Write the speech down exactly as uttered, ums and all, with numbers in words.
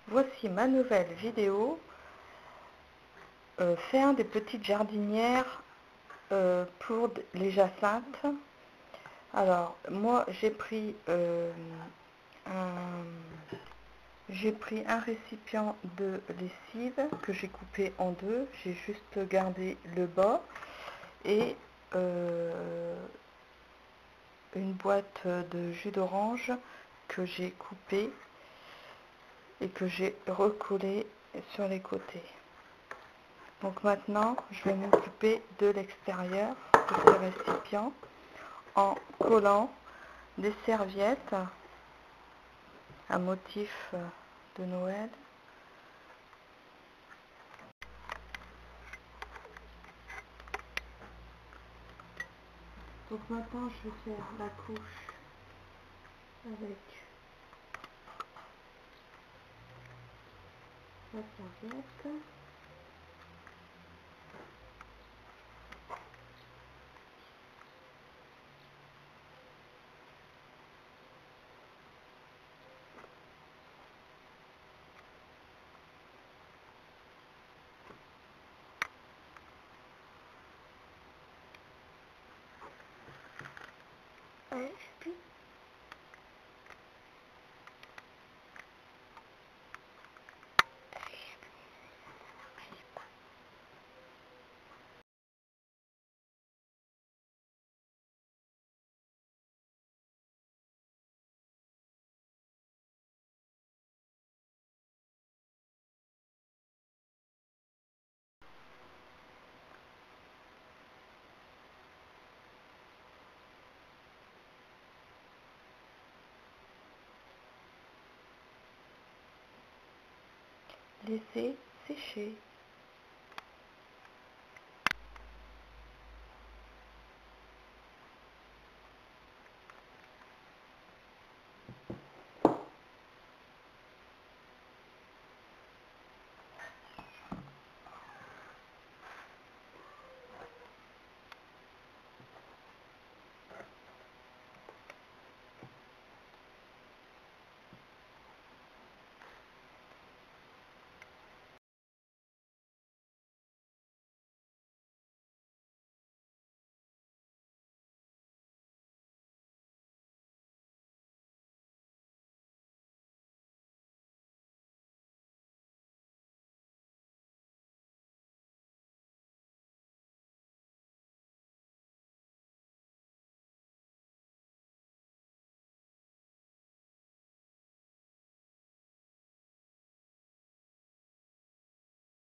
Voici ma nouvelle vidéo, euh, faire des petites jardinières euh, pour les jacinthes. Alors moi j'ai pris euh, un j'ai pris un récipient de lessive que j'ai coupé en deux, j'ai juste gardé le bas, et euh, une boîte de jus d'orange que j'ai coupé et que j'ai recollé sur les côtés. Donc maintenant, je vais m'occuper de l'extérieur de ce récipient en collant des serviettes à motif de Noël. Donc maintenant, je vais faire la couche avec la serviette. Ouais, puis laisser sécher.